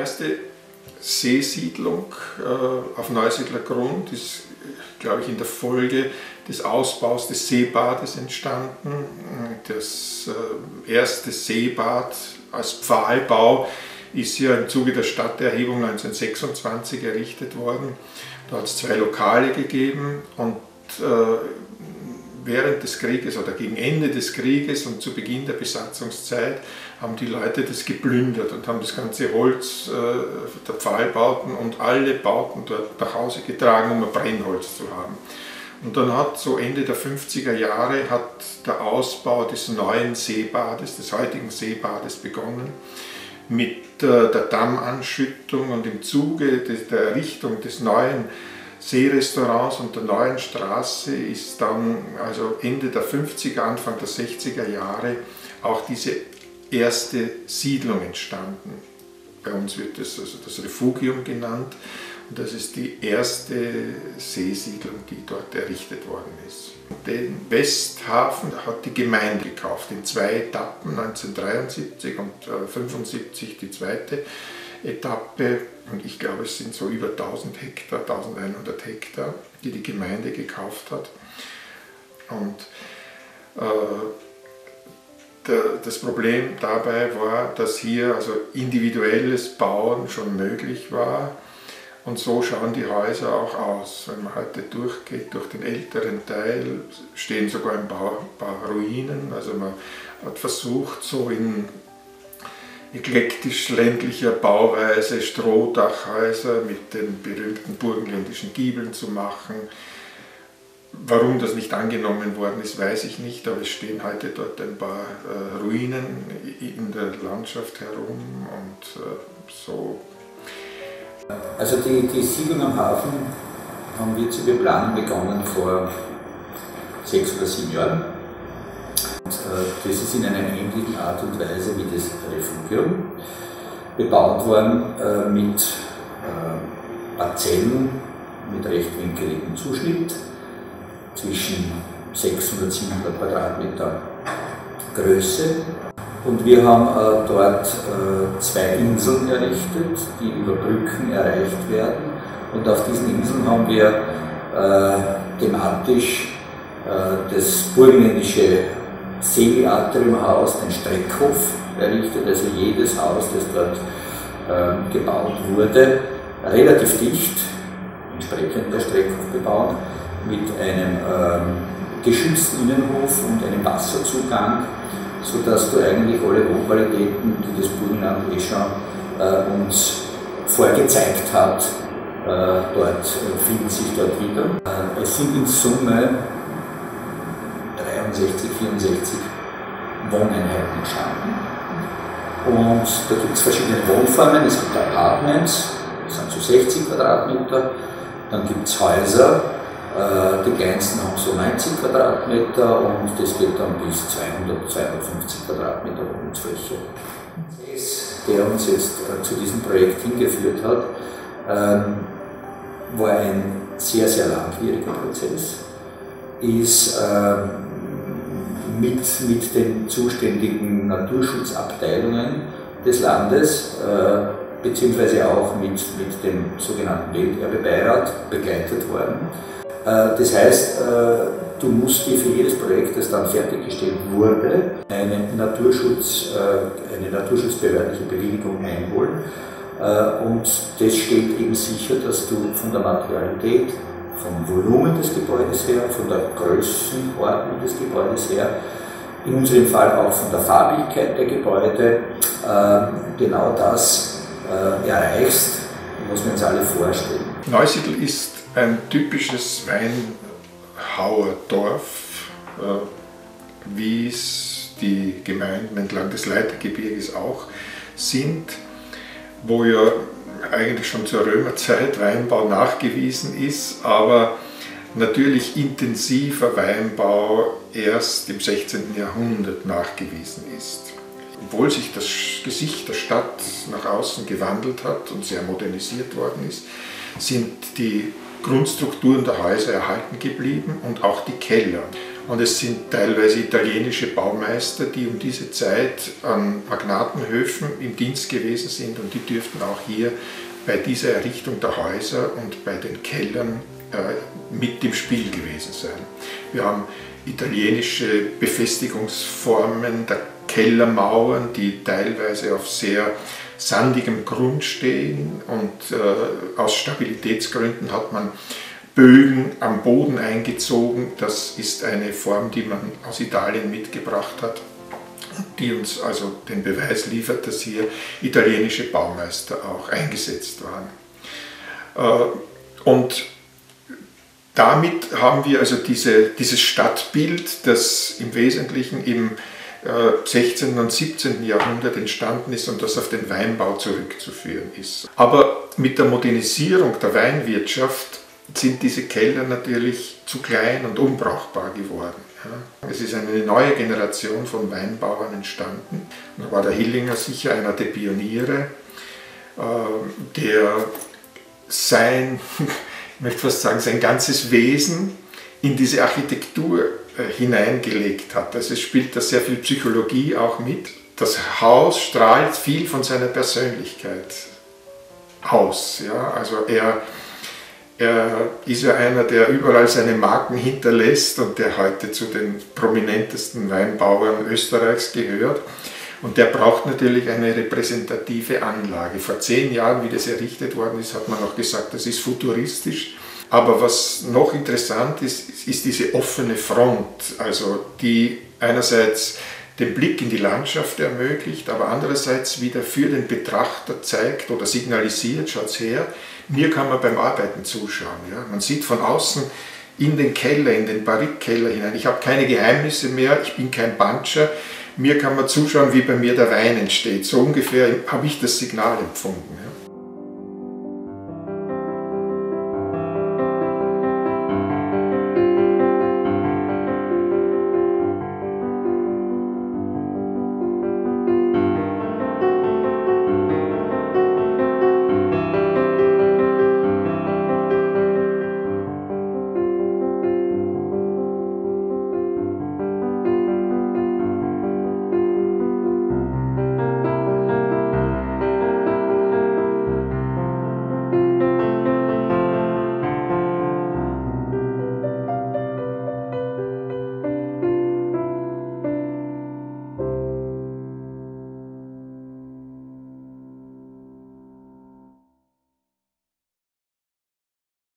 erste Seesiedlung auf Neusiedlergrund ist, glaube ich, in der Folge des Ausbaus des Seebades entstanden. Das erste Seebad als Pfahlbau ist ja im Zuge der Stadterhebung 1926 errichtet worden. Da hat es 2 Lokale gegeben und während des Krieges oder gegen Ende des Krieges und zu Beginn der Besatzungszeit haben die Leute das geplündert und haben das ganze Holz der Pfahlbauten und alle Bauten dort nach Hause getragen, um ein Brennholz zu haben. Und dann hat so Ende der 50er Jahre hat der Ausbau des neuen Seebades, des heutigen Seebades begonnen, mit der Dammanschüttung, und im Zuge der Errichtung des neuen Seerestaurants und der neuen Straße ist dann, also Ende der 50er, Anfang der 60er Jahre, auch diese erste Siedlung entstanden. Bei uns wird das also das Refugium genannt, und das ist die erste Seesiedlung, die dort errichtet worden ist. Den Westhafen hat die Gemeinde gekauft, in 2 Etappen, 1973 und 1975 die zweite Etappe, und ich glaube, es sind so über 1000 Hektar, 1100 Hektar, die die Gemeinde gekauft hat. Und das Problem dabei war, dass hier also individuelles Bauen schon möglich war, und so schauen die Häuser auch aus. Wenn man heute durchgeht, durch den älteren Teil, stehen sogar ein paar Ruinen. Also man hat versucht, so in eklektisch ländlicher Bauweise Strohdachhäuser mit den berühmten burgenländischen Giebeln zu machen. Warum das nicht angenommen worden ist, weiß ich nicht, aber es stehen heute dort ein paar Ruinen in der Landschaft herum und so. Also die Siedlung am Hafen haben wir zu beplanen begonnen vor 6 oder 7 Jahren. Und, das ist in einer ähnlichen Art und Weise wie das Refugium bebaut worden mit Parzellen mit rechtwinkeligem Zuschnitt zwischen 600 und 700 Quadratmeter Größe. Und wir haben dort 2 Inseln errichtet, die über Brücken erreicht werden. Und auf diesen Inseln haben wir thematisch das burgenländische Seeatriumhaus, den Streckhof, errichtet. Also jedes Haus, das dort gebaut wurde, relativ dicht, entsprechend der Streckhof bebaut, mit einem geschützten Innenhof und einem Wasserzugang, sodass du eigentlich alle Wohnqualitäten, die das Burgenland schon uns vorgezeigt hat, finden sich dort wieder. Es sind in Summe 63, 64 Wohneinheiten entstanden. Und da gibt es verschiedene Wohnformen. Es gibt Apartments, das sind so 60 Quadratmeter. Dann gibt es Häuser. Die kleinsten haben so 90 Quadratmeter und das geht dann bis 200, 250 Quadratmeter Wohnungsfläche. Der uns jetzt zu diesem Projekt hingeführt hat, war ein sehr, sehr langwieriger Prozess, ist mit den zuständigen Naturschutzabteilungen des Landes beziehungsweise auch mit dem sogenannten Welterbebeirat begleitet worden. Das heißt, du musst dir für jedes Projekt, das dann fertiggestellt wurde, eine naturschutzbehördliche Bewilligung einholen. Und das stellt eben sicher, dass du von der Materialität, vom Volumen des Gebäudes her, von der Größenordnung des Gebäudes her, in unserem Fall auch von der Farbigkeit der Gebäude, genau das erreichst, was wir uns alle vorstellen. Neusiedl ist ein typisches Weinhauerdorf, wie es die Gemeinden entlang des Leitergebirges auch sind, wo ja eigentlich schon zur Römerzeit Weinbau nachgewiesen ist, aber natürlich intensiver Weinbau erst im 16. Jahrhundert nachgewiesen ist. Obwohl sich das Gesicht der Stadt nach außen gewandelt hat und sehr modernisiert worden ist, sind die Grundstrukturen der Häuser erhalten geblieben und auch die Keller. Und es sind teilweise italienische Baumeister, die um diese Zeit an Magnatenhöfen im Dienst gewesen sind, und die dürften auch hier bei dieser Errichtung der Häuser und bei den Kellern mit im Spiel gewesen sein. Wir haben italienische Befestigungsformen der Kellermauern, die teilweise auf sehr sandigem Grund stehen, und aus Stabilitätsgründen hat man Bögen am Boden eingezogen. Das ist eine Form, die man aus Italien mitgebracht hat, die uns also den Beweis liefert, dass hier italienische Baumeister auch eingesetzt waren. Und damit haben wir also dieses Stadtbild, das im Wesentlichen im 16. und 17. Jahrhundert entstanden ist und das auf den Weinbau zurückzuführen ist. Aber mit der Modernisierung der Weinwirtschaft sind diese Keller natürlich zu klein und unbrauchbar geworden. Es ist eine neue Generation von Weinbauern entstanden. Da war der Hillinger sicher einer der Pioniere, der sein, ich möchte fast sagen, sein ganzes Wesen in diese Architektur hineingelegt hat. Also es spielt da sehr viel Psychologie auch mit. Das Haus strahlt viel von seiner Persönlichkeit aus. Ja? Also er ist ja einer, der überall seine Marken hinterlässt und der heute zu den prominentesten Weinbauern Österreichs gehört. Und der braucht natürlich eine repräsentative Anlage. Vor 10 Jahren, wie das errichtet worden ist, hat man noch gesagt, das ist futuristisch. Aber was noch interessant ist, ist diese offene Front, also die einerseits den Blick in die Landschaft ermöglicht, aber andererseits wieder für den Betrachter zeigt oder signalisiert, schaut's her, mir kann man beim Arbeiten zuschauen. Ja? Man sieht von außen in den Keller, in den Barrikkeller hinein. Ich habe keine Geheimnisse mehr, ich bin kein Puncher, mir kann man zuschauen, wie bei mir der Wein entsteht. So ungefähr habe ich das Signal empfunden.